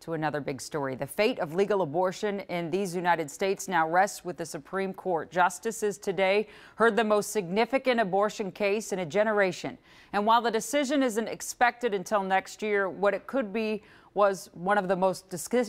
To another big story. The fate of legal abortion in these United States now rests with the Supreme Court. Justices today heard the most significant abortion case in a generation. And while the decision isn't expected until next year, what it could be was one of the most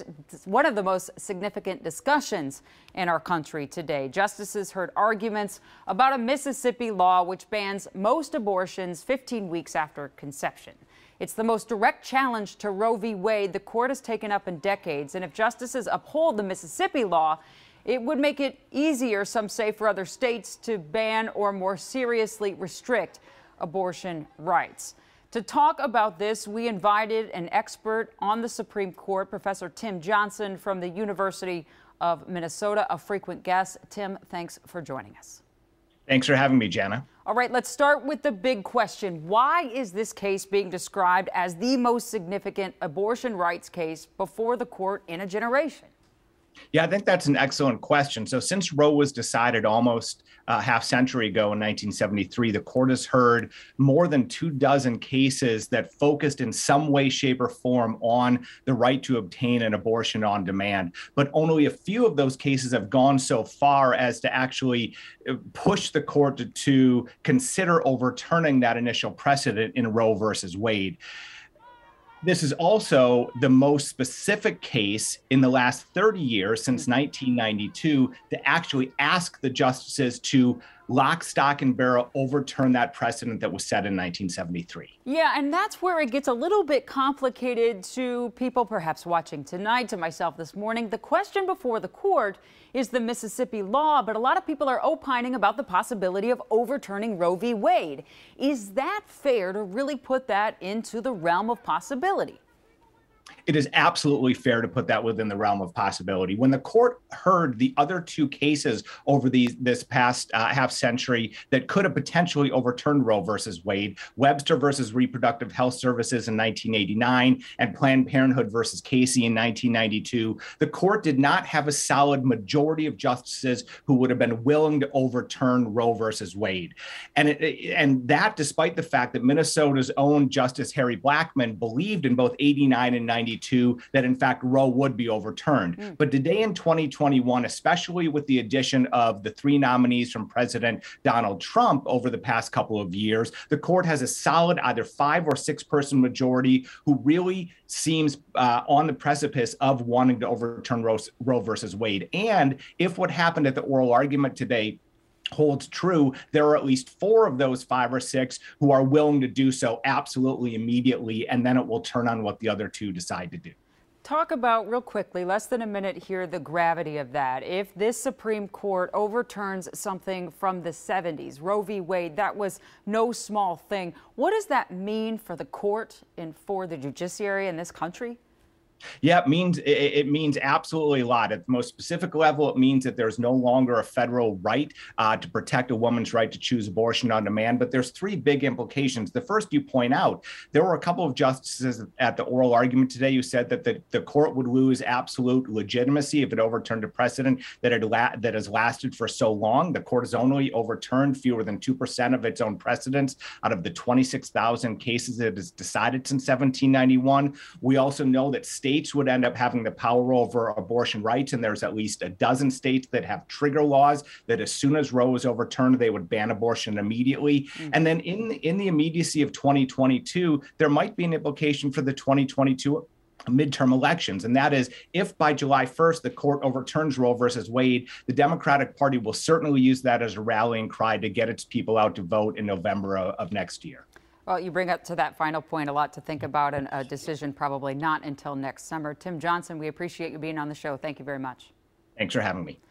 significant discussions in our country today. Justices heard arguments about a Mississippi law which bans most abortions 15 weeks after conception. It's the most direct challenge to Roe v. Wade the court has taken up in decades. And if justices uphold the Mississippi law, it would make it easier, some say, for other states to ban or more seriously restrict abortion rights. To talk about this, we invited an expert on the Supreme Court, Professor Tim Johnson from the University of Minnesota, a frequent guest. Tim, thanks for joining us. Thanks for having me, Jana. All right, let's start with the big question. Why is this case being described as the most significant abortion rights case before the court in a generation? Yeah, I think that's an excellent question. So since Roe was decided almost a half century ago in 1973, the court has heard more than 24 cases that focused in some way, shape, or form on the right to obtain an abortion on demand. But only a few of those cases have gone so far as to actually push the court to consider overturning that initial precedent in Roe versus Wade. This is also the most specific case in the last 30 years, since 1992, to actually ask the justices to lock, stock, and barrel overturn that precedent that was set in 1973. Yeah, and that's where it gets a little bit complicated to people perhaps watching tonight, to myself this morning. The question before the court is the Mississippi law, but a lot of people are opining about the possibility of overturning Roe v. Wade. Is that fair to really put that into the realm of possibility? It is absolutely fair to put that within the realm of possibility. When the court heard the other two cases over this past half century that could have potentially overturned Roe versus Wade, Webster versus Reproductive Health Services in 1989 and Planned Parenthood versus Casey in 1992, the court did not have a solid majority of justices who would have been willing to overturn Roe versus Wade. And that despite the fact that Minnesota's own Justice Harry Blackmun believed in both 89 and 92 that in fact Roe would be overturned. But today in 2021, especially with the addition of the three nominees from President Donald Trump over the past couple of years, the court has a solid either 5 or 6 person majority who really seems on the precipice of wanting to overturn Roe versus Wade. And if what happened at the oral argument today holds true, there are at least 4 of those 5 or 6 who are willing to do so absolutely immediately, and then it will turn on what the other 2 decide to do. Talk about, real quickly, less than a minute here, the gravity of that. If this Supreme Court overturns something from the 70s, Roe v. Wade, that was no small thing. What does that mean for the court and for the judiciary in this country? Yeah, it means absolutely a lot. At the most specific level, it means that there's no longer a federal right to protect a woman's right to choose abortion on demand. But there's 3 big implications. The first, you point out, there were a couple of justices at the oral argument today who said that the court would lose absolute legitimacy if it overturned a precedent that has lasted for so long. The court has only overturned fewer than 2% of its own precedents out of the 26,000 cases that it has decided since 1791. We also know that states would end up having the power over abortion rights, and there's at least a dozen states that have trigger laws that as soon as Roe is overturned, they would ban abortion immediately. And then in the immediacy of 2022, there might be an implication for the 2022 midterm elections. And that is, if by July 1st, the court overturns Roe versus Wade, the Democratic Party will certainly use that as a rallying cry to get its people out to vote in November of next year. Well, you bring up to that final point a lot to think about, and a decision probably not until next summer. Tim Johnson, we appreciate you being on the show. Thank you very much. Thanks for having me.